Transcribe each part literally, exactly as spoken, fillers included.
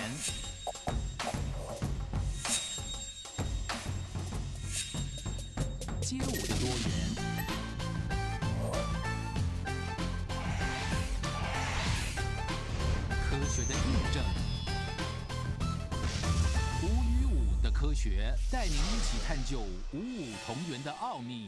街舞的多元。 科学的印证，无与舞的科学带您一起探究五五同源的奥秘。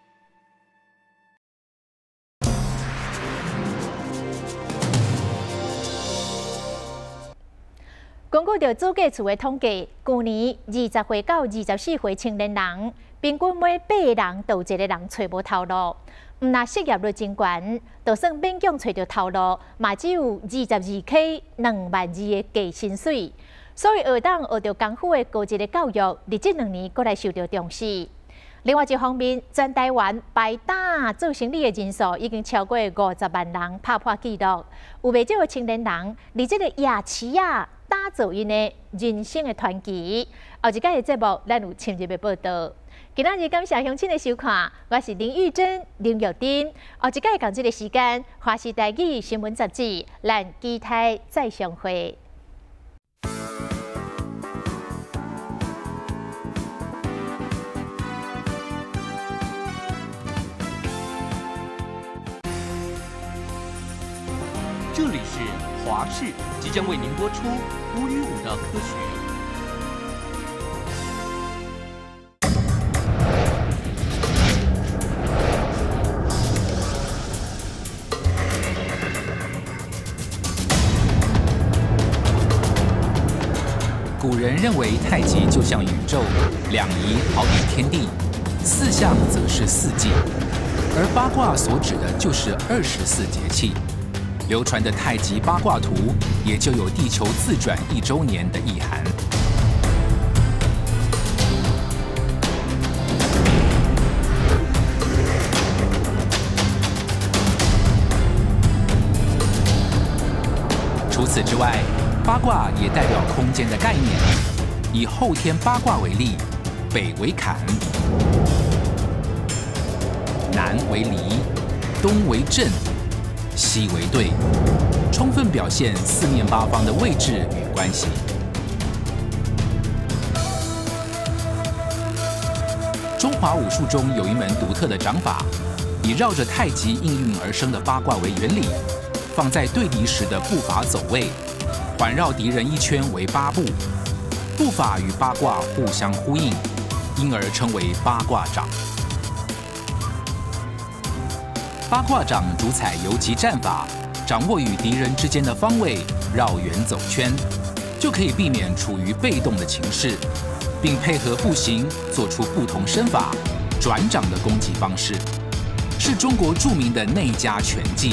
根据着主计处的统计，去年二十岁到二十四岁青年人，平均每八个人就有一个人找无头路。 毋若失业率真悬，就算勉强找到头路，嘛只有二十二 K 两万二的低薪水。所以学党学着功夫的高级的教育，伫这两年过来受到重视。另外一方面，全台湾排打做生理的人数已经超过五十万人，打破纪录。有袂少的青年人，伫这个夜市啊，打造因的人生的传奇。后一届的节目，咱有深入的报道。 今仔日感谢乡亲的收看，我是林玉珍、林玉珍。后一届同这个时间，华视台语新闻杂志，咱期待再相会。 这里是华视，即将为您播出无与舞的科学。 古人认为太极就像宇宙，两仪好比天地，四象则是四季，而八卦所指的就是二十四节气。流传的太极八卦图也就有地球自转一周年的意涵。除此之外， 八卦也代表空间的概念，以后天八卦为例，北为坎，南为离，东为震，西为兑，充分表现四面八方的位置与关系。中华武术中有一门独特的掌法，以绕着太极应运而生的八卦为原理，放在对敌时的步伐走位。 环绕敌人一圈为八步，步法与八卦互相呼应，因而称为八卦掌。八卦掌主采游击战法，掌握与敌人之间的方位，绕圆走圈，就可以避免处于被动的情势，并配合步行做出不同身法、转掌的攻击方式，是中国著名的内家拳技。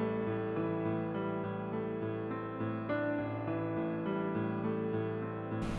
你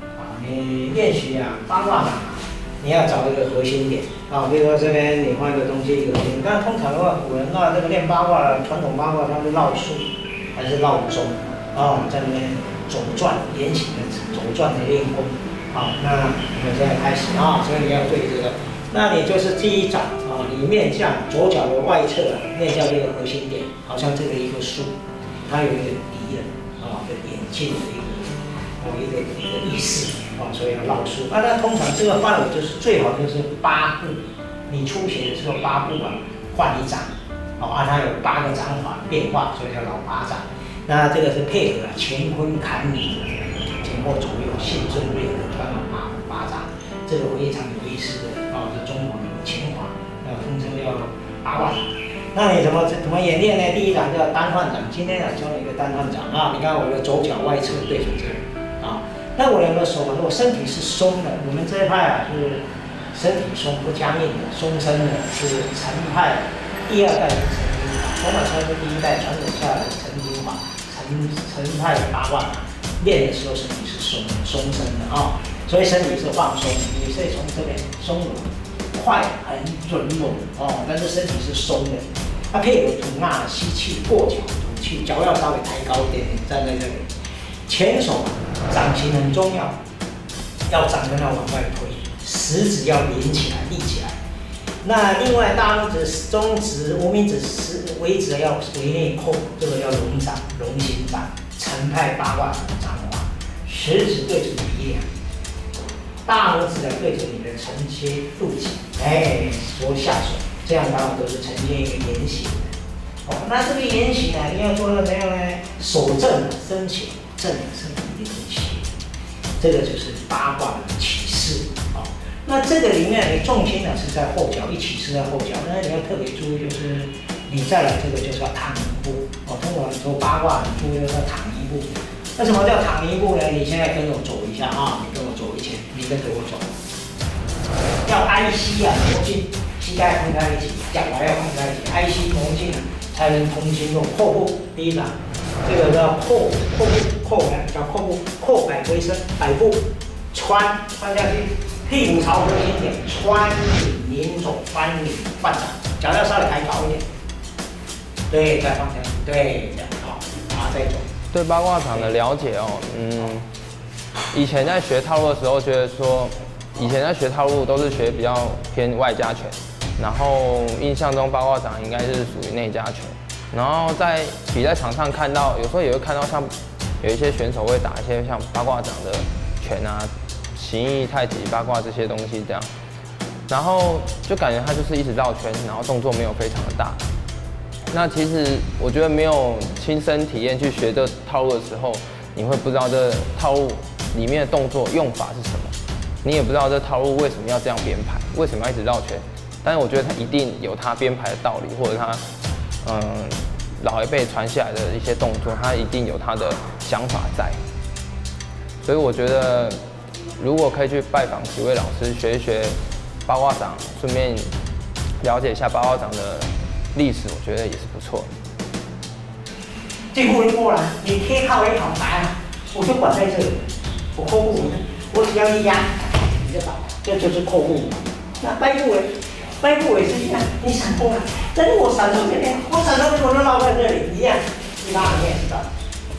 你练习啊八卦掌啊，你要找一个核心点啊，比如说这边你画一个东西一个核心，但通常的话，古人啊这个练八卦传统八卦，他是绕树还是绕钟啊，在那边走转圆形的走转的练功。好，那我们现在开始啊，所以你要对这个，那你就是第一掌啊，你面向左脚的外侧啊，面向这个核心点，好像这个一棵树，它有一个敌人啊，的眼镜的一个哦一个一个意思啊，所以要绕树。啊，那通常这个范围就是最好就是八步，你出拳的时候八步啊，换一掌，哦啊，它有八个掌法变化，所以叫老八掌。那这个是配合啊乾坤坎离，前后左右信正位的传统八八掌，这个非常有意思的啊，是中国的情怀，啊，通称叫八卦掌。那你怎么怎么演练呢？第一掌叫单换掌，今天啊教你一个单换掌啊，你看我的左脚外侧对准这里啊，那我两个手啊，如果身体是松的，我们这一派啊是身体松不僵硬的，松身的是陈派第二代的陈金法，从马川是第一代传承下来的陈金法。陈陈派的八卦掌练的时候身体是松松身的啊，所以身体是放松，你是从这边松软、快、很准猛哦，但是身体是松的。它配合吐纳吸气，过脚吐气，脚要稍微抬高一点点，站在这里。前手掌型很重要，要掌根要往外推，食指要连起来、立起来。那另外大拇指、中指、无名指、食尾指要围内扣，这个叫龙掌、龙形掌，陈派八卦掌的掌法。食指对准鼻梁，大拇指对准你的承接肚脐，哎，说下手，这样当然都是呈现一个圆形的。哦，那这个圆形呢，你要做到怎样呢？手正身前，正身体一定斜，这个就是八卦的起势。那这个里面，你重心呢是在后脚，一起是在后脚。那你要特别注意，就是你再来这个就是要躺一步哦。通常做八卦，你注意要躺一步。那什么叫躺一步呢？你现在跟我走一下啊，你跟我走一圈，你跟着我走。要挨膝啊，磨筋，膝盖碰在一起，脚踝要碰在一起，挨膝磨筋啊，才能同心用扣步。第一掌，这个叫扣扣步，扣来叫扣步，扣摆回身，摆步，穿穿下去。屁股朝核心点，穿领拧手，翻领换掌，脚要稍微抬高一点。对，再放下去，对，这样好，然后再走。 对八卦掌的了解哦，嗯，以前在学套路的时候，觉得说，以前在学套路都是学比较偏外家拳，然后印象中八卦掌应该是属于内家拳。然后在比赛场上看到，有时候也会看到像有一些选手会打一些像八卦掌的拳啊。形意、太极、八卦这些东西这样，然后就感觉他就是一直绕圈，然后动作没有非常的大。那其实我觉得没有亲身体验去学这套路的时候，你会不知道这套路里面的动作用法是什么，你也不知道这套路为什么要这样编排，为什么要一直绕圈。但是我觉得他一定有他编排的道理，或者他嗯老一辈传下来的一些动作，他一定有他的想法在。所以我觉得。如果可以去拜访几位老师学一学八卦掌，顺便了解一下八卦掌的历史，我觉得也是不错。 这步一过来，你贴靠也好来啊，我就管在这里，我扣步，我只要一压，你就倒，这就是扣步。那掰步尾，掰步尾是一样，你闪过来，但是我闪到这边，我闪到这边我就绕在这里，一样，一拉你也知道，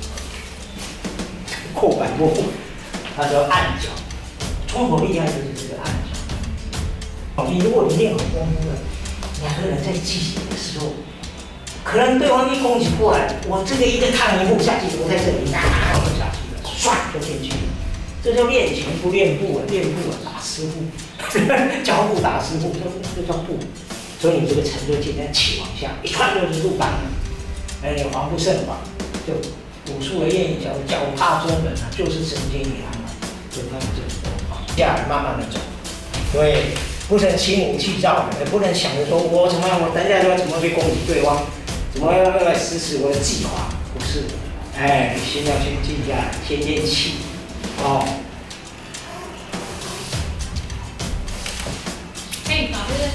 扣摆过步，它叫按脚。中国厉害就是这个按脚。你如果你练好功夫了，两个人在技巧的时候，可能对方一攻击过来，我这个一个踏一步下去，我在这里啊就下去了，唰就进去了。这叫练拳不练步啊，练步啊打师傅，教步打师傅，这这叫步。所以你这个沉就尽量起往下，一穿就是入党了。哎，防不胜防，就武术的谚语叫脚踏中人啊，就是神经里安嘛，就他们这种。下来慢慢的走，对，不能轻武器造，也不能想着说我怎么样，我等一下要怎么去攻击对方，怎么样来实施我的计划，不是，哎，你先要先静下来，先练气，哦。 可以把这个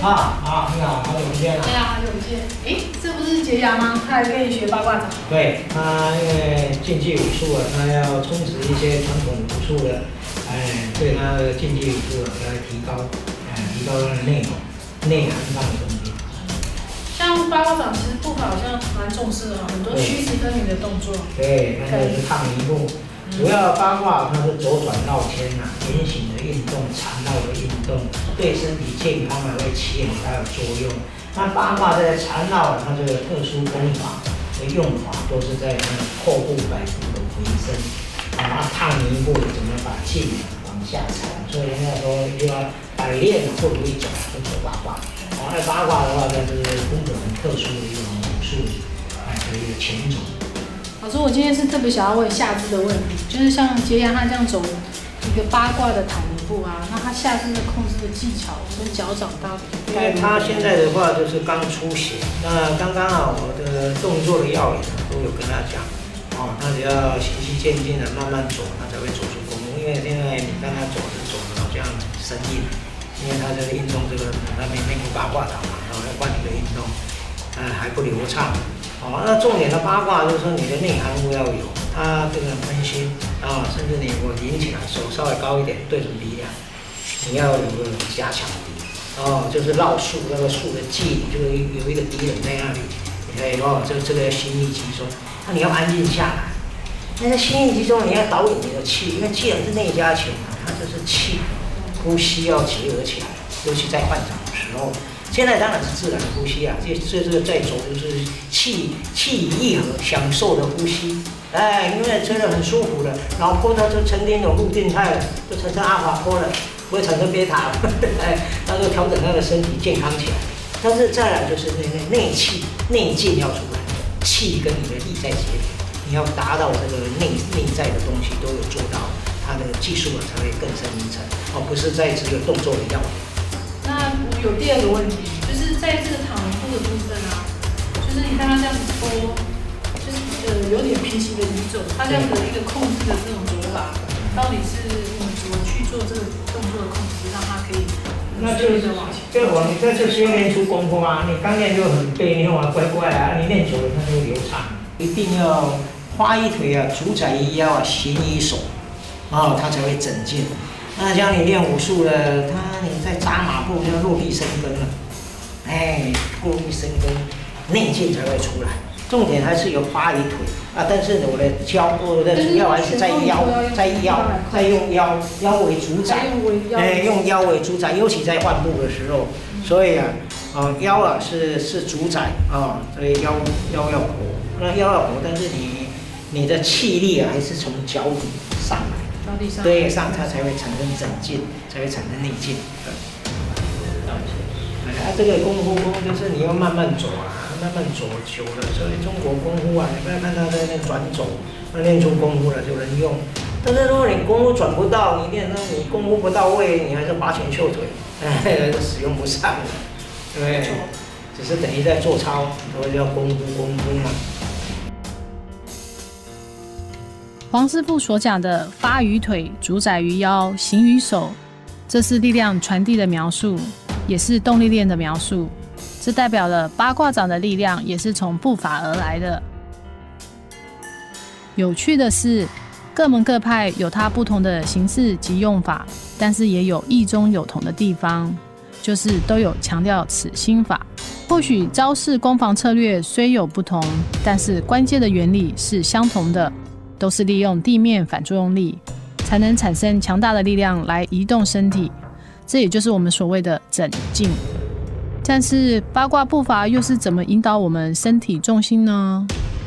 啊，好，你好，好久不见了。 对啊，好久不见。哎，这不是杰阳吗？他还跟你学八卦掌。 对，他因为竞技武术啊，他要充实一些传统武术的，哎，对他的竞技武术啊，来提高，哎，提高他的内容、内涵上的东西。 像八卦掌，其实步伐好像蛮重视的，很多虚实分明的动作。 对，它就是抗尼步。主要八卦它是左转绕圈呐，圆形的运动、缠绕的运动，对身体健康啊会起很大的作用。那八卦在缠绕，它这个特殊功法的用法都是在那个后部摆幅的回身，啊，抗尼步怎么把劲往下缠，所以人家说就要百练会不会脚，会走八卦。哦，那八卦的话，它是风格很特殊的一种武术，哎的一个前种。 老师，我今天是特别想要问下肢的问题，就是像杰阳他这样走一个八卦的躺尼步啊，那他下肢的控制的技巧跟脚掌到底？ 因为他现在的话就是刚出血，那刚刚啊我的动作的要领都有跟他讲，哦，他只要循序渐进的慢慢走，他才会走出功夫。因为现在你看他走着走着好像生硬，因为他这个运动这个他没练过八卦掌嘛，然后要换一个运动，呃还不流畅。哦，那重点的八卦就是说你的内涵物要有，它这个分心啊，甚至你我引起来手稍微高一点，对准力量，你要有个加强力。哦，就是绕树那个树的际，就是有一个敌人在那里，哎哦，这这个心意集中，那你要安静下来。那在心意集中，你要导引你的气，因为既然是内家拳啊，它就是气呼吸要结合起来，尤其在换掌的时候。现在当然是自然呼吸啊，这这这个在走就是气气一合，享受的呼吸，哎，因为真的很舒服的，脑波它就沉淀有入定态了，就产生阿法波了，不会产生贝塔了，哎，它就调整它的身体健康起来。但是再来就是那那内气内劲要出来，气跟你的力在结合，你要达到这个内内在的东西都有做到，它的技术啊才会更深一层，而不是在这个动作的要领。 那我有第二个问题，就是在这个躺尼步的部分啊，就是你看他这样子拖，就是呃有点平行的移走，他这样的一个控制的这种走法，到底是你怎么去做这个动作的控制，让他可以那就是往前？ 对，我你这就是要练出功夫啊！你刚练就很别扭啊，怪怪啊，你练久了它就流畅。一定要花一腿啊，主宰一腰啊，行一手，啊，它才会整劲。那像你练武术的，他你在扎马步要落地生根了，哎，落地生根，内劲才会出来。重点还是有花一腿啊，但是我的腰，我的主要还是在腰，在腰，在用腰，腰为主宰，哎，用腰为主宰，尤其在换步的时候，所以啊，啊腰啊是是主宰啊，所以腰腰要活，那腰要活，但是你你的气力啊还是从脚底上来。对，上它才会产生整劲，才会产生内劲。哎，这个功夫功就是你要慢慢走啊，慢慢走久了，所以中国功夫啊，你不要看他在那转走，那练出功夫了就能用。但是如果你功夫转不到，你练那你功夫不到位，你还是花拳绣腿，哎，使用不上的，对不对？只是等于在做操，都叫功夫功夫嘛。 黄师傅所讲的发于腿，主宰于腰，行于手，这是力量传递的描述，也是动力链的描述。这代表了八卦掌的力量也是从步法而来的。有趣的是，各门各派有它不同的形式及用法，但是也有异中有同的地方，就是都有强调此心法。或许招式攻防策略虽有不同，但是关键的原理是相同的。都是利用地面反作用力，才能产生强大的力量来移动身体，这也就是我们所谓的整劲。但是八卦步伐又是怎么引导我们身体重心呢？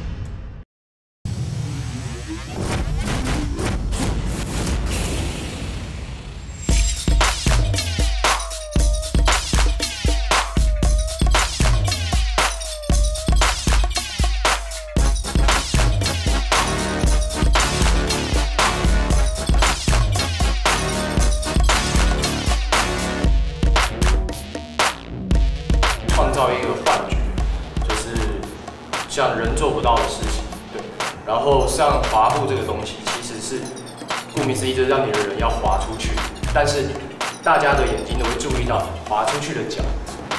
造一个幻觉，就是像人做不到的事情，对。然后像滑步这个东西，其实是顾名思义，就是让你的人要滑出去，但是大家的眼睛都会注意到滑出去的脚，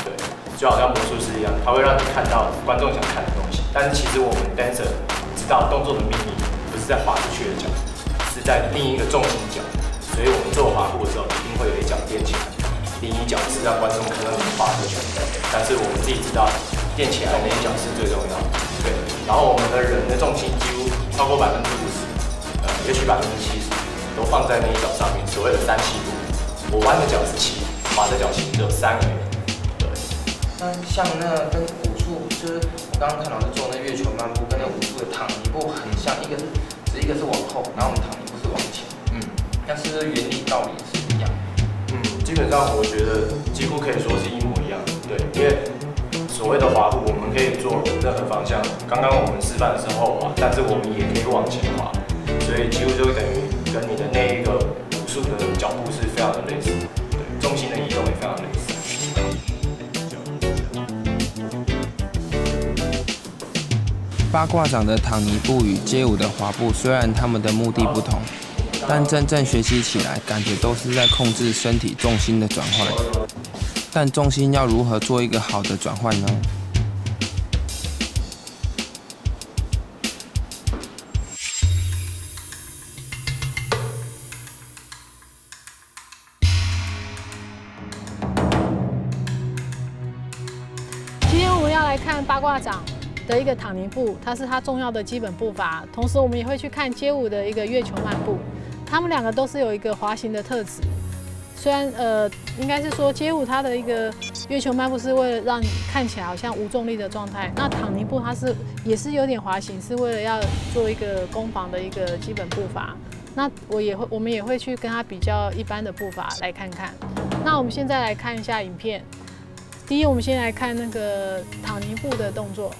就好像魔术师一样，它会让你看到观众想看的东西。但是其实我们 dancer 知道动作的秘密不是在滑出去的脚，是在另一个重心脚。所以我们做滑步的时候，一定会有一脚垫起来，另一脚是让观众看到你滑出去。但是我们自己知道，垫起来那一脚是最重要的。对，然后我们的人的重心几乎超过百分之五十，呃，也许百分之七十都放在那一脚上面。所谓的三七步，我弯的脚是七，滑的脚其实只有三而已。对。 那像那个跟武术，就是我刚刚看老师做那月球漫步，跟那武术的躺泥步很像，一个是只一个是往后，然后我们躺泥步是往前。嗯，但是原理道理是一样。 嗯，基本上我觉得几乎可以说是一模一样。对，因为所谓的滑步，我们可以做任何方向。刚刚我们示范的是后滑，但是我们也可以往前滑，所以几乎就等于跟你的那一个武术的脚步是非常的类似。对，重心的移动也非常类似。 八卦掌的躺泥步与街舞的滑步，虽然他们的目的不同，但真正学习起来，感觉都是在控制身体重心的转换。但重心要如何做一个好的转换呢？ 今天我们要来看八卦掌的一个躺泥步，它是它重要的基本步伐。同时，我们也会去看街舞的一个月球漫步，它们两个都是有一个滑行的特质。虽然呃，应该是说街舞它的一个月球漫步是为了让你看起来好像无重力的状态，那躺泥步它是也是有点滑行，是为了要做一个攻防的一个基本步伐。那我也会，我们也会去跟它比较一般的步伐来看看。那我们现在来看一下影片。第一，我们先来看那个躺泥步的动作。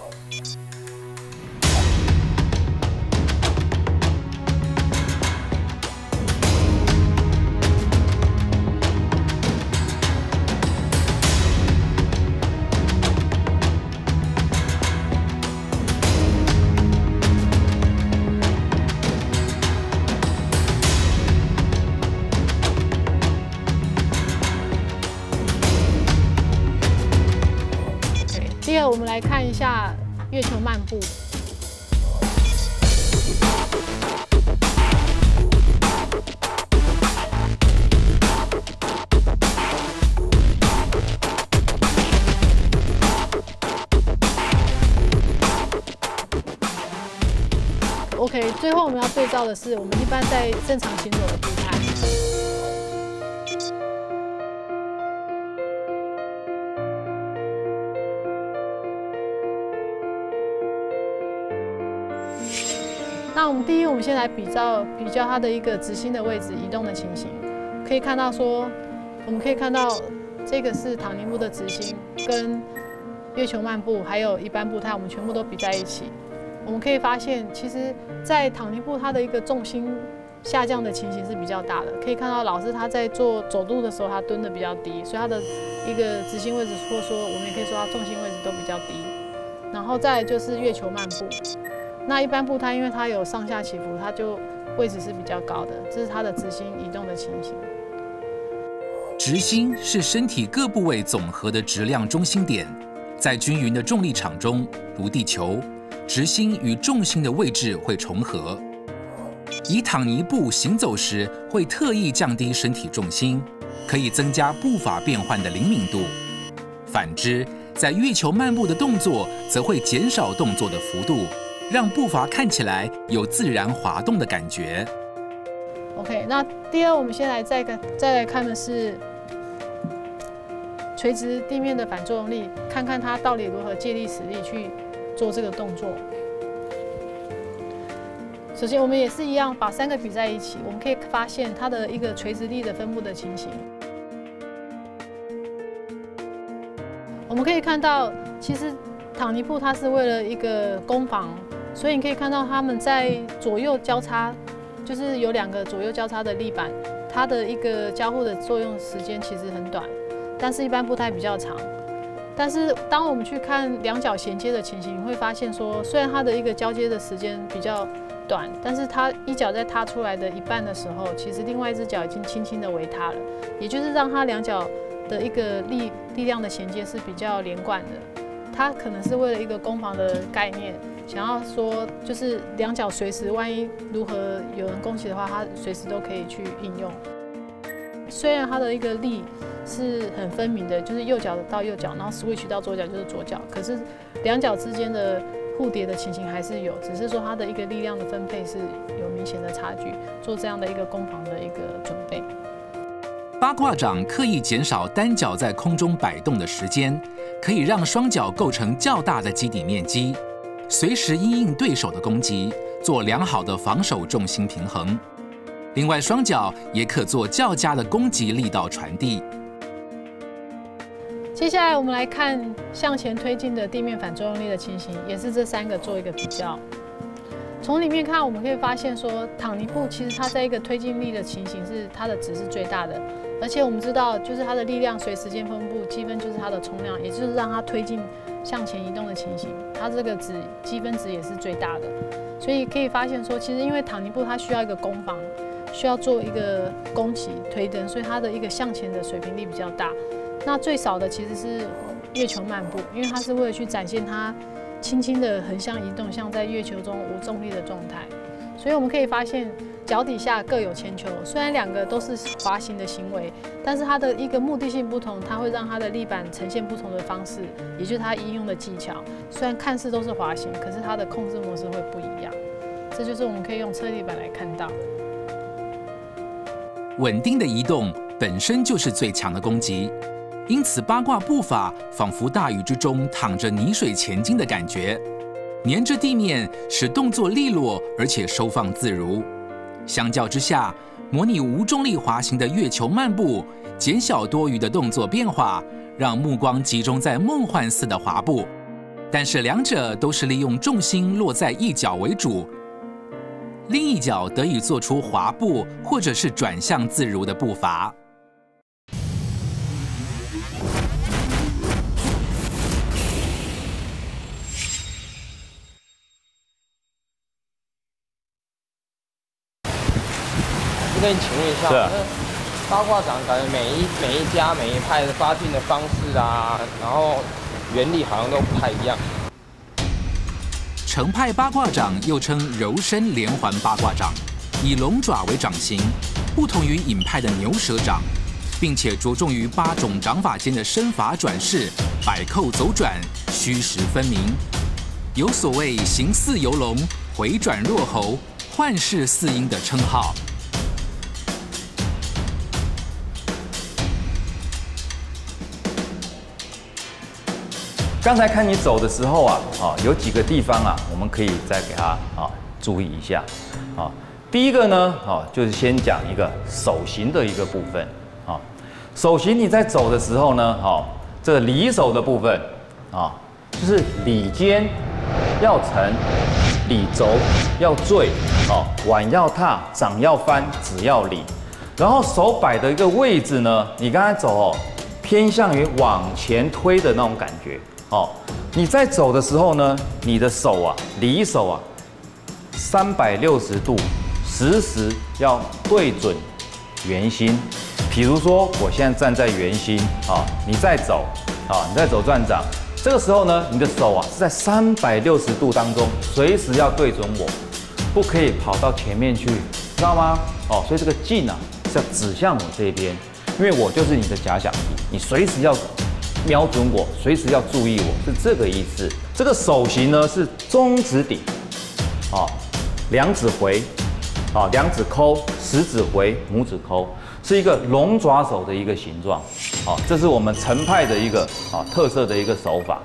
第二，我们来看一下月球漫步。OK， 最后我们要对照的是，我们一般在正常行走的步态。那我们第一，我们先来比较比较它的一个直心的位置移动的情形，可以看到说，我们可以看到这个是躺泥步的直心，跟月球漫步还有一般步态，我们全部都比在一起。我们可以发现，其实，在躺泥步它的一个重心下降的情形是比较大的。可以看到老师他在做走路的时候，他蹲的比较低，所以他的一个直心位置，或者说我们也可以说他重心位置都比较低。然后再来就是月球漫步。那一般步它因为它有上下起伏，它就位置是比较高的，这是它的直心移动的情形。 直心是身体各部位总和的质量中心点，在均匀的重力场中，如地球，直心与重心的位置会重合。以躺泥步行走时，会特意降低身体重心，可以增加步伐变换的灵敏度。反之，在月球漫步的动作，则会减少动作的幅度，让步伐看起来有自然滑动的感觉。 OK， 那第二，我们先来再看，再来看的是垂直地面的反作用力，看看它到底如何借力使力去做这个动作。首先，我们也是一样，把三个比在一起，我们可以发现它的一个垂直力的分布的情形。我们可以看到，其实躺泥步它是为了一个攻防。所以你可以看到他们在左右交叉，就是有两个左右交叉的立板，它的一个交互的作用时间其实很短，但是一般步态比较长。但是当我们去看两脚衔接的情形，你会发现说，虽然它的一个交接的时间比较短，但是它一脚在踏出来的一半的时候，其实另外一只脚已经轻轻的围踏了，也就是让它两脚的一个力力量的衔接是比较连贯的，它可能是为了一个攻防的概念，想要说就是两脚随时，万一如何有人攻击的话，它随时都可以去应用。虽然它的一个力是很分明的，就是右脚到右脚，然后 switch 到左脚就是左脚，可是两脚之间的互叠的情形还是有，只是说它的一个力量的分配是有明显的差距，做这样的一个攻防的一个准备。 八卦掌刻意减少单脚在空中摆动的时间，可以让双脚构成较大的基底面积，随时因应对手的攻击，做良好的防守重心平衡。另外，双脚也可做较佳的攻击力道传递。 接下来我们来看向前推进的地面反作用力的情形，也是这三个做一个比较。从里面看，我们可以发现说，躺泥步其实它在一个推进力的情形是它的值是最大的，而且我们知道，就是它的力量随时间分布积分就是它的冲量，也就是让它推进向前移动的情形，它这个值积分值也是最大的。所以可以发现说，其实因为躺泥步它需要一个攻防，需要做一个攻击推蹬，所以它的一个向前的水平力比较大。那最少的其实是月球漫步，因为它是为了去展现它轻轻的横向移动，像在月球中无重力的状态。所以我们可以发现，脚底下各有铅球，虽然两个都是滑行的行为，但是它的一个目的性不同，它会让它的力板呈现不同的方式，也就是它应用的技巧。虽然看似都是滑行，可是它的控制模式会不一样。这就是我们可以用侧立板来看到。 稳定的移动本身就是最强的攻击。因此，八卦步法仿佛大雨之中淌着泥水前进的感觉，粘着地面，使动作利落而且收放自如。相较之下，模拟无重力滑行的月球漫步，减小多余的动作变化，让目光集中在梦幻似的滑步。但是两者都是利用重心落在一脚为主，另一脚得以做出滑步或者是转向自如的步伐。 跟你请问一下，那八卦掌感觉每一每一家每一派的发劲的方式啊，然后原理好像都不太一样。 程派八卦掌又称柔身连环八卦掌，以龙爪为掌型，不同于尹派的牛舌掌，并且着重于八种掌法间的身法转式、摆扣走转、虚实分明，有所谓形似游龙、回转若猴、幻视四鹰的称号。 刚才看你走的时候啊，啊，有几个地方啊，我们可以再给它啊注意一下，啊，第一个呢，啊，就是先讲一个手型的一个部分，啊，手型你在走的时候呢，啊，这个里手的部分，啊，就是里肩要沉，里轴要坠，啊，腕要踏，掌要翻，指要理，然后手摆的一个位置呢，你刚才走哦，偏向于往前推的那种感觉。哦，你在走的时候呢，你的手啊，里手啊，三百六十度，时时要对准圆心。比如说，我现在站在圆心啊，你在走啊，你在走转掌，这个时候呢，你的手啊是在三百六十度当中，随时要对准我，不可以跑到前面去，知道吗？哦，所以这个劲啊是要指向我这边，因为我就是你的假想敌，你随时要瞄准我，随时要注意我，是这个意思。这个手型呢是中指顶，啊，两指回，啊，两指抠，食指回，拇指抠，是一个龙爪手的一个形状。啊，这是我们程派的一个啊特色的一个手法。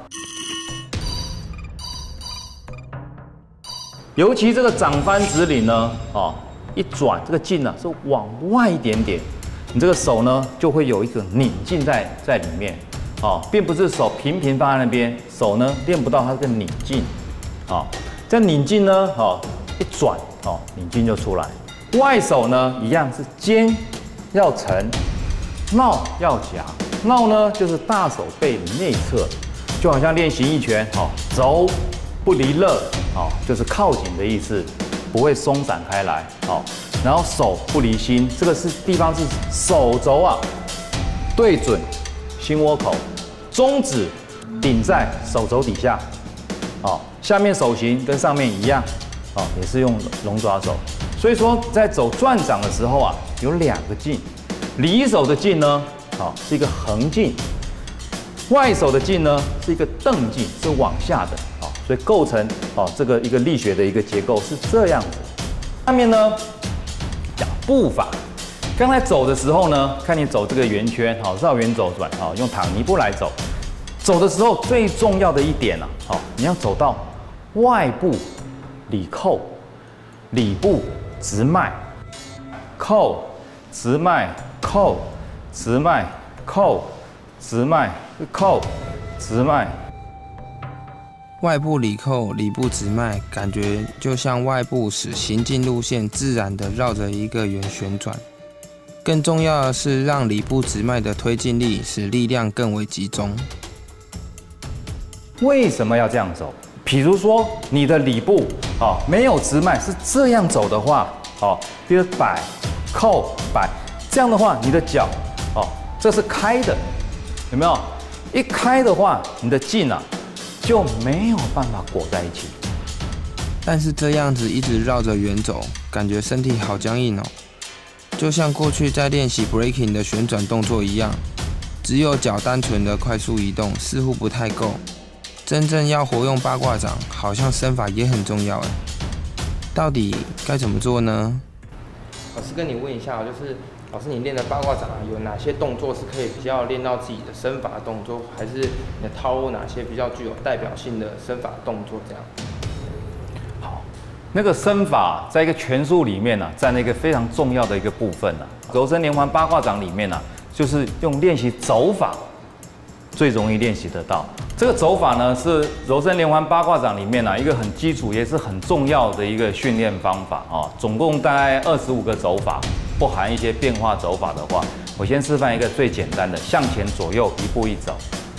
尤其这个掌翻指领呢，啊，一转这个劲呢是往外一点点，你这个手呢就会有一个拧劲在在里面。哦，并不是手平平放在那边，手呢练不到它这个拧劲，哦，这拧劲呢，哦，一转，哦，拧劲就出来。外手呢一样是肩要沉，捺要夹，捺呢就是大手背的内侧，就好像练形意拳，哦，肘不离肋，哦，就是靠紧的意思，不会松散开来，哦，然后手不离心，这个是地方是手肘啊对准心窝口，中指顶在手肘底下，哦，下面手型跟上面一样，哦，也是用龙爪手。所以说，在走转掌的时候啊，有两个劲，里手的劲呢，哦，是一个横劲，外手的劲呢是一个蹬劲，是往下的，哦，所以构成哦这个一个力学的一个结构是这样子。下面呢讲步法。 刚才走的时候呢，看你走这个圆圈，好，绕圆走转，好，用躺尼步来走。走的时候最重要的一点啊，好，你要走到外部里扣，里部直脉，扣，直脉，扣，直脉，扣，直脉，扣，直脉。 外部里扣，里部直脉，感觉就像外部使行进路线自然的绕着一个圆旋转。 更重要的是，让里部直脉的推进力使力量更为集中。 为什么要这样走？比如说你的里部啊、哦、没有直脉，是这样走的话，哦，比如摆、扣、摆，这样的话，你的脚哦，这是开的，有没有？一开的话，你的劲啊就没有办法裹在一起。 但是这样子一直绕着圆走，感觉身体好僵硬哦。 就像过去在练习 breaking 的旋转动作一样，只有脚单纯的快速移动似乎不太够。真正要活用八卦掌，好像身法也很重要哎。到底该怎么做呢？老师跟你问一下，就是老师你练的八卦掌有哪些动作是可以比较练到自己的身法动作，还是你的套路哪些比较具有代表性的身法动作这样？ 那个身法在一个拳术里面呢、啊，占了一个非常重要的一个部分呢、啊。柔身连环八卦掌里面呢、啊，就是用练习走法最容易练习得到。这个走法呢，是柔身连环八卦掌里面呢、啊、一个很基础也是很重要的一个训练方法啊。总共大概二十五个走法，不含一些变化走法的话，我先示范一个最简单的，向前左右一步一走。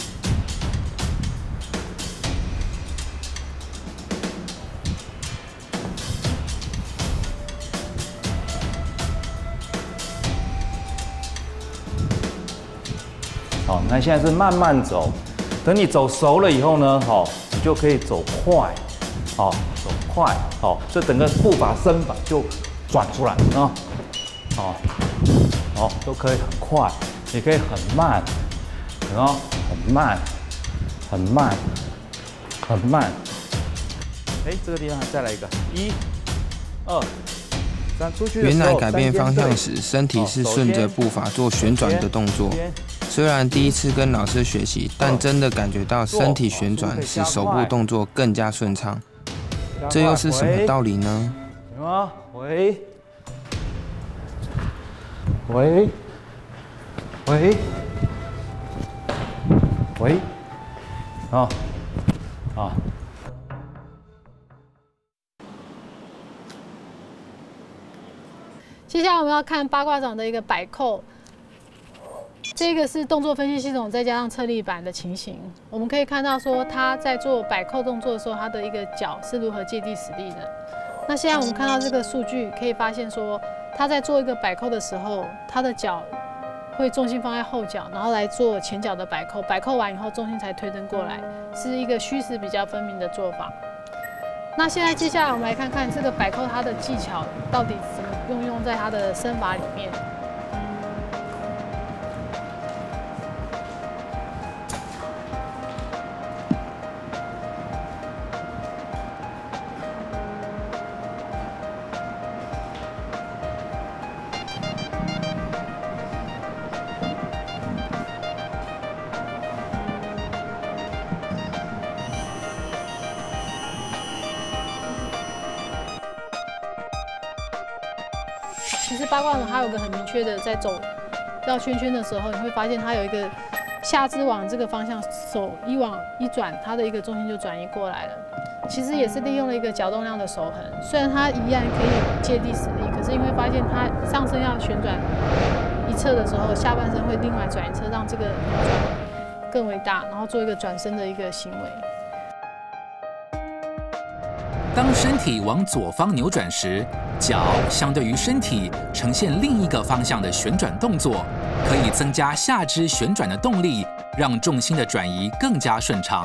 好，那现在是慢慢走，等你走熟了以后呢，好，你就可以走快，好，走快，好，这整个步伐身法就转出来啊，好，好，都可以很快，也可以很慢，然后很慢，很慢，很慢。哎，这个地方再来一个，一、二。 原来改变方向时，身体是顺着步伐做旋转的动作。虽然第一次跟老师学习，但真的感觉到身体旋转使手部动作更加顺畅。这又是什么道理呢？ 有吗？喂，喂，喂，喂，啊，啊。 接下来我们要看八卦掌的一个摆扣，这个是动作分析系统再加上侧立板的情形。我们可以看到说他在做摆扣动作的时候，他的一个脚是如何借地使力的。那现在我们看到这个数据，可以发现说他在做一个摆扣的时候，他的脚会重心放在后脚，然后来做前脚的摆扣，摆扣完以后重心才推蹬过来，是一个虚实比较分明的做法。 那现在接下来我们来看看这个摆扣它的技巧到底怎么运用在它的身法里面。其实八卦掌它有个很明确的，在走绕圈圈的时候，你会发现它有一个下肢往这个方向，手一往一转，它的一个重心就转移过来了。其实也是利用了一个角动量的手痕，虽然它一样可以借地使力，可是你会发现它上身要旋转一侧的时候，下半身会另外转一侧，让这个扭转更为大，然后做一个转身的一个行为。 当身体往左方扭转时， 脚相对于身体呈现另一个方向的旋转动作，可以增加下肢旋转的动力，让重心的转移更加顺畅。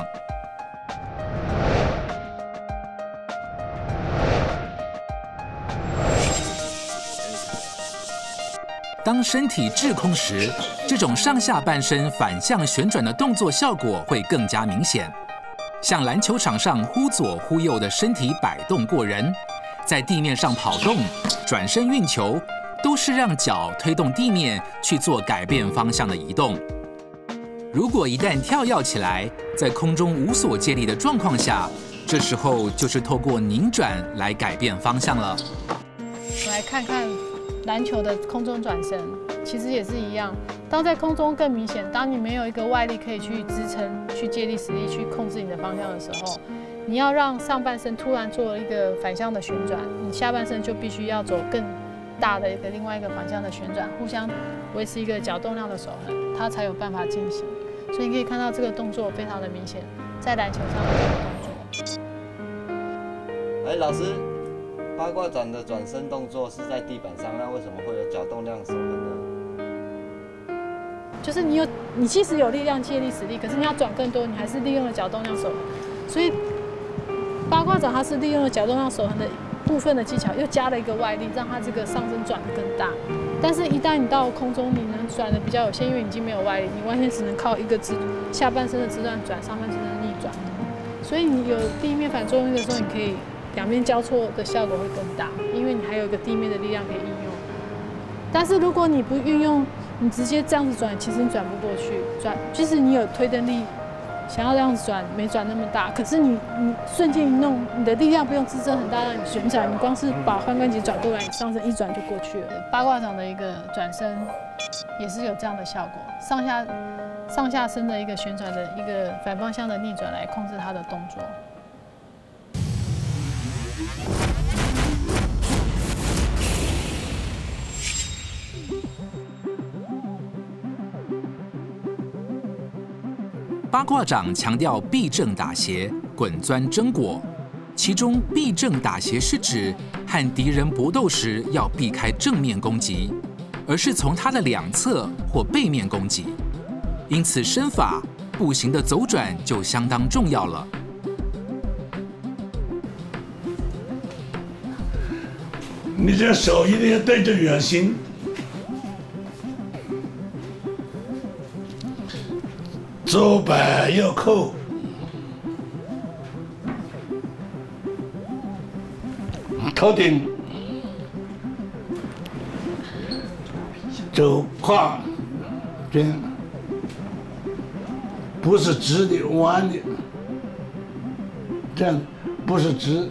当身体滞空时，这种上下半身反向旋转的动作效果会更加明显。像篮球场上忽左忽右的身体摆动过人，在地面上跑动、转身运球，都是让脚推动地面去做改变方向的移动。如果一旦跳跃起来，在空中无所借力的状况下，这时候就是透过拧转来改变方向了。 我们来看看篮球的空中转身，其实也是一样。当在空中更明显，当你没有一个外力可以去支撑、去借力使力去控制你的方向的时候，你要让上半身突然做一个反向的旋转，你下半身就必须要走更大的一个另外一个反向的旋转，互相维持一个角动量的守恒，它才有办法进行。所以你可以看到这个动作非常的明显，在篮球上的这个动作。 哎，老师。八卦掌的转身动作是在地板上，那为什么会有角动量守恒呢？ 就是你有，你其实有力量借力使力，可是你要转更多，你还是利用了角动量守恒。所以八卦掌它是利用了角动量守恒的部分的技巧，又加了一个外力，让它这个上身转得更大。但是，一旦你到空中，你能转的比较有限，因为已经没有外力，你完全只能靠一个肢下半身的肢段转，上半身的逆转。所以你有地面反作用力的时候，你可以。两边交错的效果会更大，因为你还有一个地面的力量可以应用。但是如果你不运用，你直接这样子转，其实你转不过去。转，即使你有推蹬力，想要这样子转，没转那么大，可是你你瞬间一弄，你的力量不用支撑很大，让你旋转，你光是把髋关节转过来，你上身一转就过去了。八卦掌的一个转身也是有这样的效果，上下上下身的一个旋转的一个反方向的逆转来控制它的动作。 八卦掌强调避正打斜、滚钻争果，其中避正打斜是指和敌人搏斗时要避开正面攻击，而是从他的两侧或背面攻击。因此身法、步行的走转就相当重要了。 你这手一定要对着圆心。左摆右扣，头顶肘胯边，不是直的弯的，这样不是直。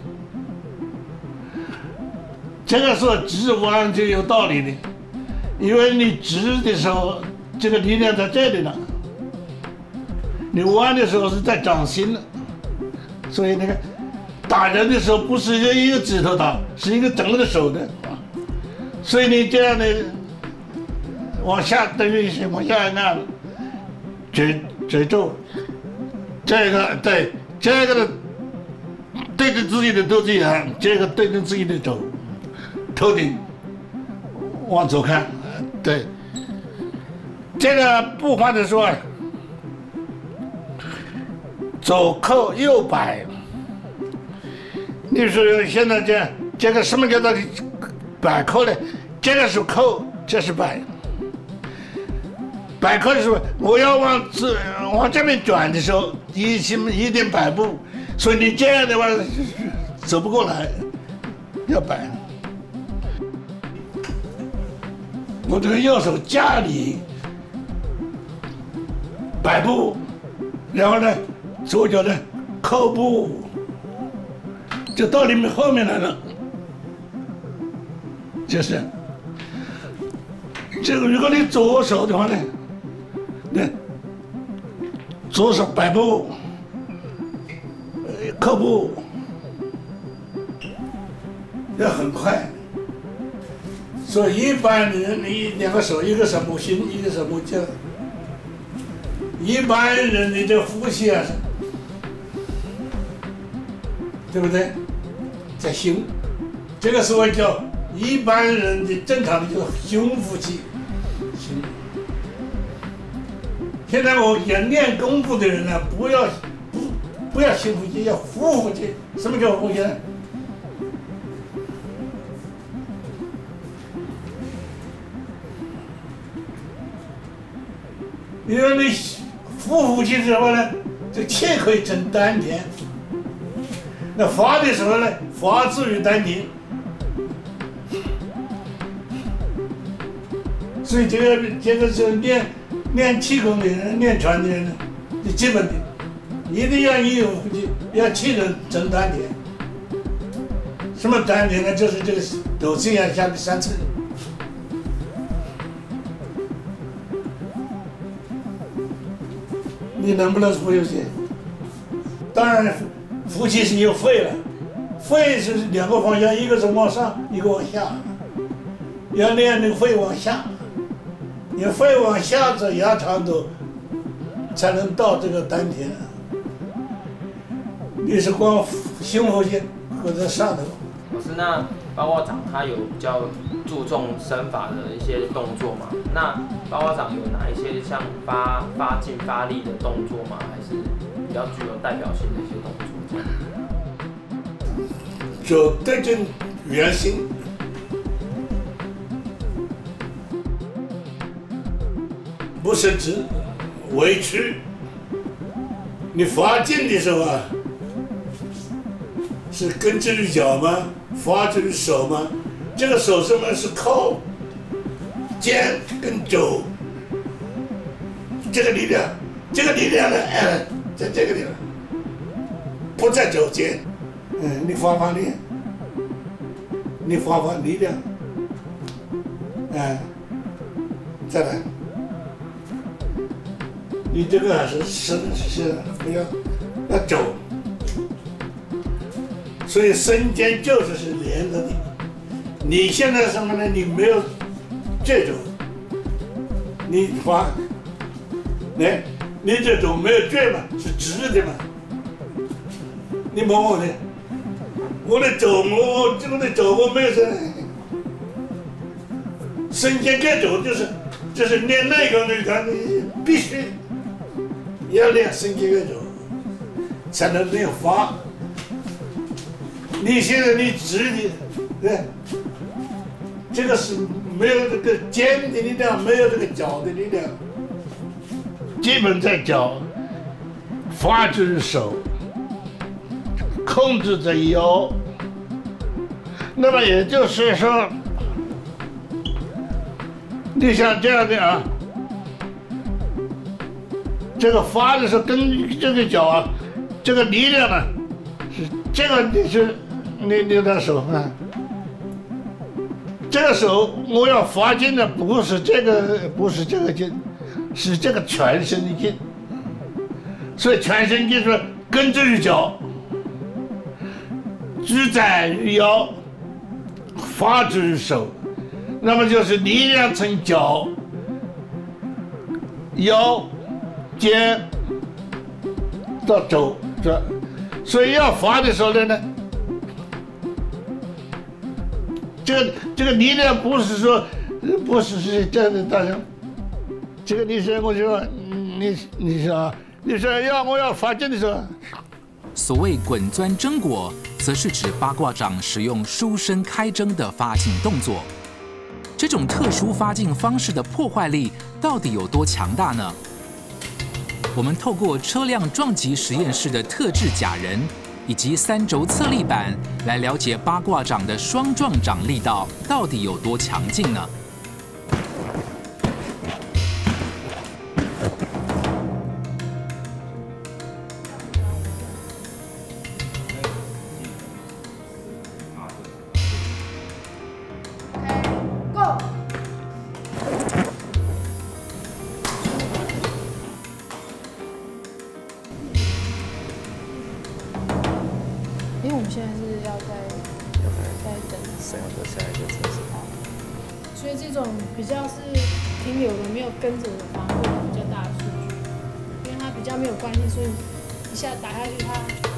这个说直弯就有道理的，因为你直的时候，这个力量在这里呢。你弯的时候是在掌心了，所以那个打人的时候不是一个指头打，是一个整个的手的，所以你这样的往下等于是往下按，嘴嘴皱，这个对这个的对着自己的肚子眼，这个对着自己的头，头顶往左看，对，这个步伐的时候。左扣右摆，你说现在这这个什么叫做摆扣呢？这个是扣，这是摆。摆扣的时候，我要往这往这边转的时候，一起一定摆步，所以你这样的话走不过来，要摆。我这个右手夹里摆步，然后呢？左脚的扣步就到你们后面来了，就是这个。如果你左手的话呢，那左手摆步、扣步要很快，所以一般人你两个手，一个手母心，一个手母肩。一般人你这呼吸啊。对不对？在心，这个时候叫一般人的正常的就胸腹肌。现在我讲练功夫的人呢，不要不不要胸腹肌，要腹腹肌。什么叫腹肌呢？因为你腹腹肌的时候呢，这气可以整丹田。那发的时候呢，发自于丹田。所以这个这个是练练气功的人、练拳的人呢，是基本的，一定要有腹肌，要气能整丹田。什么丹田呢？就是这个斗志眼下的三寸。你能不能腹肌？当然，腹肌是有肺了，肺是两个方向，一个是往上，一个往下。要练那个肺往下，你肺往下走，压长度才能到这个丹田。你是光胸腹肌或者上头。 老师，那八卦掌它有比较注重身法的一些动作吗？那八卦掌有哪一些像发发劲发力的动作吗？还是比较具有代表性的一些动作？ 就对正圆心，不是指委屈。你发劲的时候啊，是跟这只脚吗？发这只手吗？这个手什么是靠肩跟肘，这个力量，这个力量呢，哎，在这个地方，不在肘尖。嗯，你发发力，你发发力量，哎，再来，你这个还是是是不要要肘。所以身肩就是是连着的。你现在什么呢？你没有这种，你发，来，你这种没有卷嘛，是直的嘛。你摸我的，我的肘我这个的肘我没有这，身肩跟肘就是就是练内功的人，你必须要练身肩跟肘，才能练发。你现在你直的，对，这个是没有这个肩的力量，没有这个脚的力量，基本在脚，发就是手，控制在腰。那么也就是说，你像这样的啊，这个发的时候跟这个脚啊，这个力量呢，是这个你是。你你的手啊，这个手我要发劲的不是这个，不是这个劲，是这个全身的劲。所以全身劲是根之于脚，支在于腰，发之于手。那么就是力量从脚、腰、肩到肘这，所以要发的时候呢。这个这个力量不是说，不是是这样的，大家，这个你说我就说，你你说你说要我要发劲的时候， 所谓滚钻蒸果，则是指八卦掌使用舒伸开蒸的发劲动作。这种特殊发劲方式的破坏力到底有多强大呢？我们透过车辆撞击实验室的特制假人。以及三轴侧力板来了解八卦掌的双撞掌力道到底有多强劲呢？ 因为我们现在是要在在等剩下的下一个测试好， 所以这种比较是停留的，没有跟着的，反而会有比较大的数据，因为它比较没有惯性，所以一下打下去它。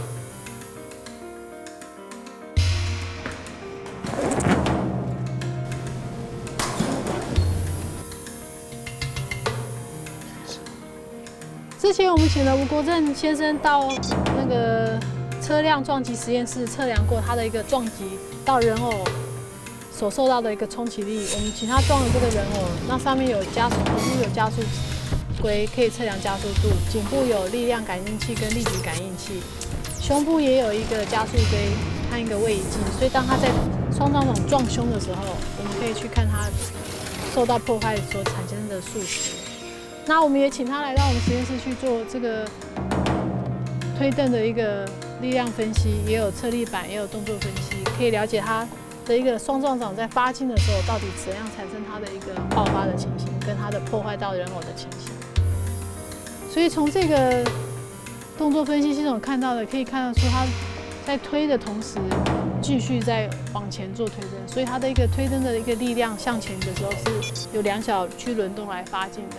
之前我们请了吴国正先生到那个车辆撞击实验室测量过他的一个撞击到人偶所受到的一个冲击力。我们请他撞的这个人偶，那上面有加速，头部有加速规，可以测量加速度；颈部有力量感应器跟力矩感应器，胸部也有一个加速规和一个位移镜。所以当他在双撞掌撞胸的时候，我们可以去看他受到破坏所产生的数值。那我们也请他来到我们实验室去做这个推蹬的一个力量分析，也有测力板，也有动作分析，可以了解他的一个双撞掌在发劲的时候到底怎样产生它的一个爆发的情形，跟它的破坏到人偶的情形。所以从这个动作分析系统看到的，可以看得出他在推的同时，继续在往前做推蹬，所以它的一个推蹬的一个力量向前的时候是有两小区轮动来发劲的。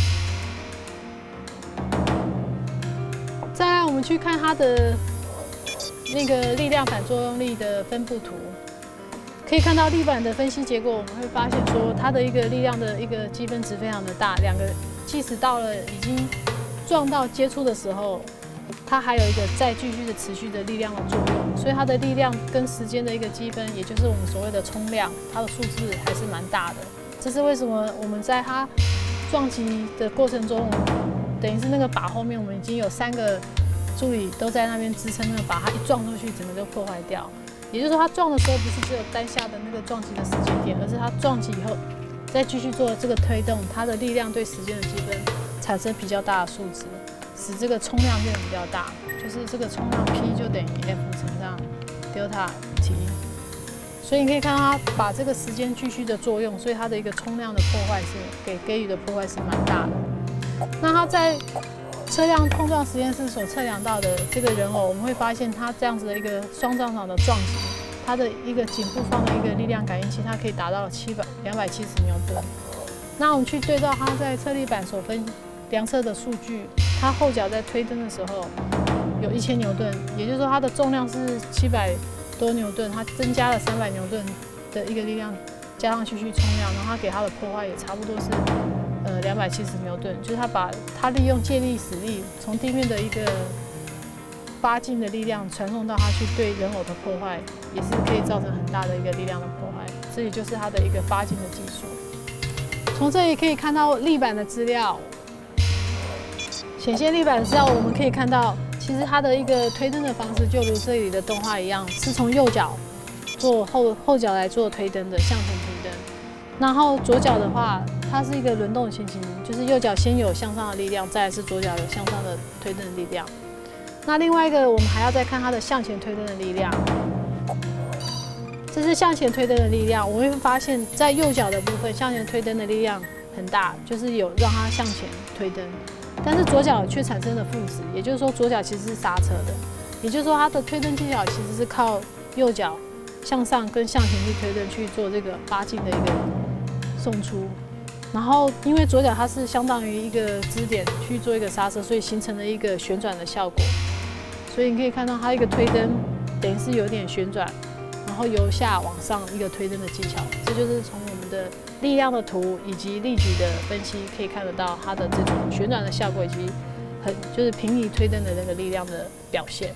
再来，我们去看它的那个力量反作用力的分布图，可以看到力板的分析结果，我们会发现说它的一个力量的一个积分值非常的大，两个即使到了已经撞到接触的时候，它还有一个再继续的持续的力量的作用，所以它的力量跟时间的一个积分，也就是我们所谓的冲量，它的数字还是蛮大的。这是为什么我们在它撞击的过程中，等于是那个靶后面我们已经有三个助理都在那边支撑那个靶，它一撞出去整个就破坏掉。也就是说，它撞的时候不是只有当下的那个撞击的时间点，而是它撞击以后再继续做这个推动，它的力量对时间的积分产生比较大的数值，使这个冲量变得比较大，就是这个冲量 P 就等于 F 乘上 delta T。所以你可以看到它把这个时间继续的作用，所以它的一个冲量的破坏是给给予的破坏是蛮大的。那它在车辆碰撞实验室所测量到的这个人偶，我们会发现它这样子的一个双撞掌的撞击，它的一个颈部放的一个力量感应器，它可以达到七百两百七十牛顿。那我们去对照它在测力板所分量测的数据，它后脚在推蹬的时候有一千牛顿，也就是说它的重量是七百多牛顿，它增加了三百牛顿的一个力量加上去去冲量，然后它给它的破坏也差不多是呃两百七十牛顿，就是它把它利用借力使力，从地面的一个发劲的力量传送到它去对人偶的破坏，也是可以造成很大的一个力量的破坏。这也就是它的一个发劲的技术。从这里可以看到力板的资料，显现力板的资料，我们可以看到，其实它的一个推蹬的方式，就如这里的动画一样，是从右脚做后后脚来做推蹬的向前推蹬，然后左脚的话，它是一个轮动的情形，就是右脚先有向上的力量，再来是左脚有向上的推蹬的力量。那另外一个，我们还要再看它的向前推蹬的力量。这是向前推蹬的力量，我们会发现，在右脚的部分，向前推蹬的力量很大，就是有让它向前推蹬。但是左脚却产生了负值，也就是说左脚其实是刹车的，也就是说它的推蹬技巧其实是靠右脚向上跟向前去推蹬去做这个发劲的一个送出。然后因为左脚它是相当于一个支点去做一个刹车，所以形成了一个旋转的效果。所以你可以看到它一个推蹬等于是有点旋转，然后由下往上一个推蹬的技巧。这就是从我们的力量的图以及力矩的分析可以看得到它的这种旋转的效果，以及很就是平移推蹬的那个力量的表现。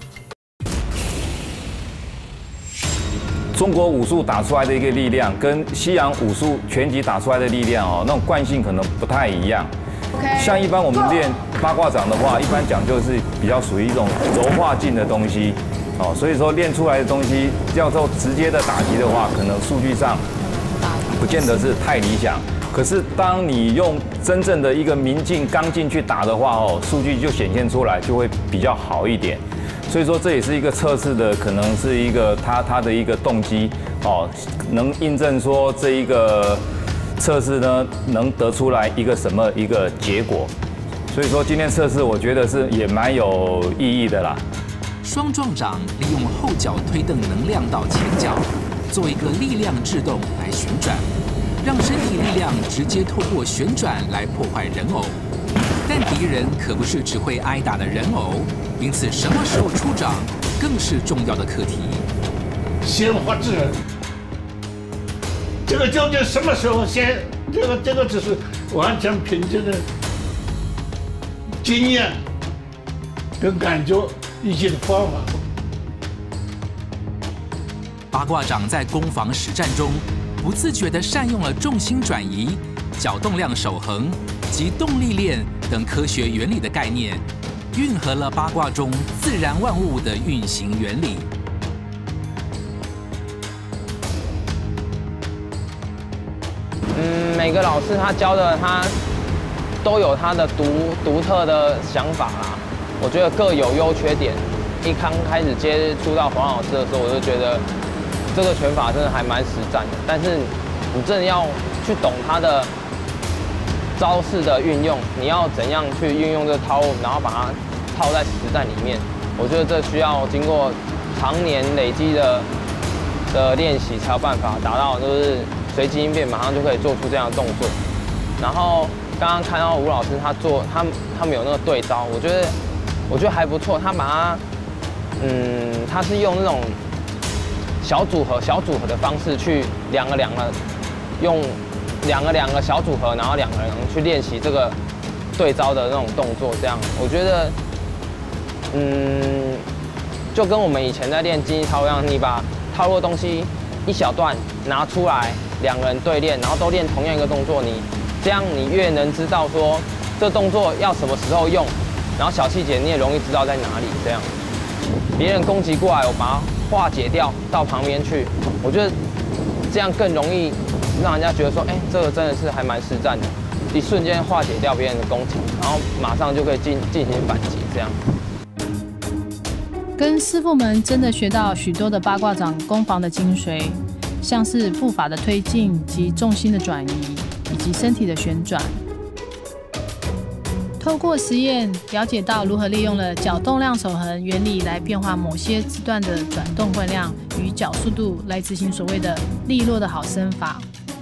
中国武术打出来的一个力量，跟西洋武术拳击打出来的力量哦，那种惯性可能不太一样。像一般我们练八卦掌的话，一般讲究是比较属于一种柔化劲的东西哦，所以说练出来的东西要做直接的打击的话，可能数据上不见得是太理想。可是当你用真正的一个明镜刚劲去打的话哦，数据就显现出来，就会比较好一点。所以说这也是一个测试的，可能是一个它它的一个动机哦，能印证说这一个测试呢能得出来一个什么一个结果。所以说今天测试我觉得是也蛮有意义的啦。 双撞掌利用后脚推蹬能量到前脚，做一个力量制动来旋转，让身体力量直接透过旋转来破坏人偶。但敌人可不是只会挨打的人偶，因此什么时候出掌更是重要的课题。 先发制人，这个究竟什么时候先？这个这个只是完全凭这个经验跟感觉以及的方法。 八卦掌在攻防实战中，不自觉地善用了重心转移、角动量守恒及动力链等科学原理的概念，蕴合了八卦中自然万物的运行原理。 嗯，每个老师他教的他都有他的独独特的想法啦，我觉得各有优缺点。一刚开始接触到黄老师的时候，我就觉得这个拳法真的还蛮实战的，但是你真的要去懂他的招式的运用，你要怎样去运用这个套路，然后把它套在实战里面。我觉得这需要经过常年累积的的练习，才有办法达到就是随机应变，马上就可以做出这样的动作。然后刚刚看到吴老师他做他他们有那个对招，我觉得我觉得还不错，他把它嗯，他是用那种小组合、小组合的方式去两个两个用两个两个小组合，然后两个人去练习这个对招的那种动作。这样，我觉得，嗯，就跟我们以前在练竞技操一样，你把套路的东西一小段拿出来，两个人对练，然后都练同样一个动作，你这样你越能知道说这动作要什么时候用，然后小细节你也容易知道在哪里。这样，别人攻击过来，我把它化解掉到旁边去，我觉得这样更容易让人家觉得说，哎，这个真的是还蛮实战的，一瞬间化解掉别人的攻击，然后马上就可以进进行反击。这样， 跟师傅们真的学到许多的八卦掌攻防的精髓，像是步法的推进及重心的转移，以及身体的旋转。透过实验了解到如何利用了角动量守恒原理来变化某些肢段的转动分量与角速度，来执行所谓的利落的好身法，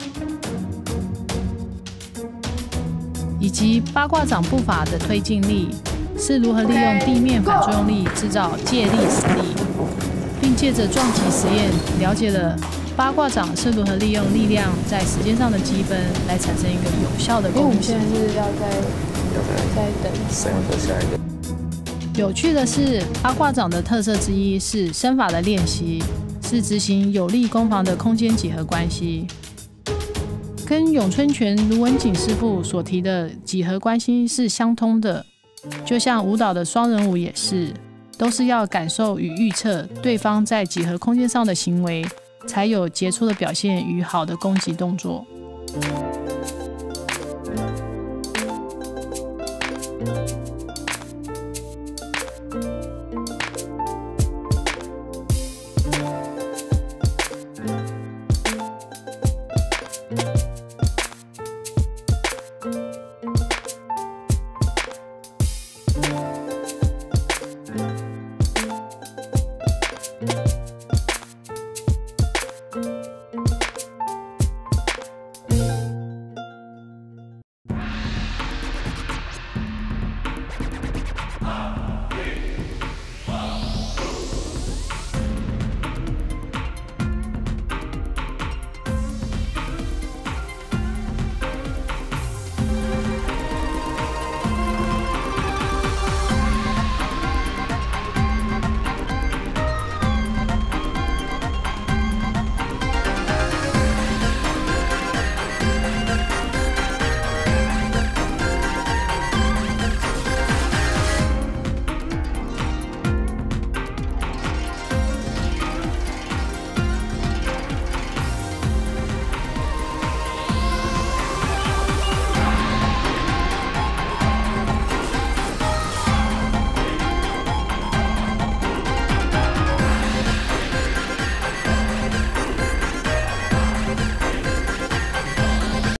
以及八卦掌步法的推进力是如何利用地面反作用力制造借力使力，并借着撞击实验了解了八卦掌是如何利用力量在时间上的积分来产生一个有效的攻击。 因为我们现在是要在在等下一个下一个。 有趣的是，八卦掌的特色之一是身法的练习，是执行有力攻防的空间几何关系，跟咏春拳卢文锦师傅所提的几何关系是相通的。就像舞蹈的双人舞也是，都是要感受与预测对方在几何空间上的行为，才有杰出的表现与好的攻击动作。 嗯